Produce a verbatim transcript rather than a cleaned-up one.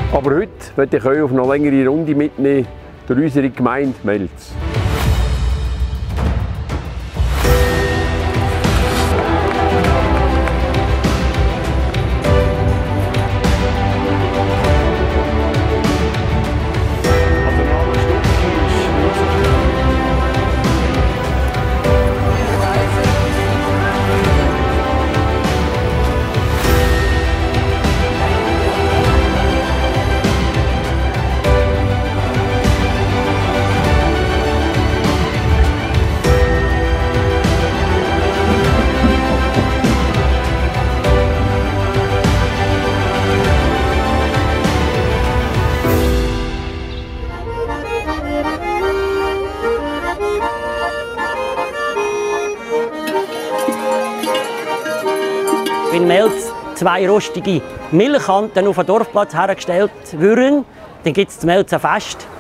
Aber heute möchte ich euch auf eine längere Runde mitnehmen durch unsere Gemeinde Melz. Wenn Melz zwei rostige Milchkanten auf den Dorfplatz hergestellt würden, dann gibt es zu Melz ein Fest.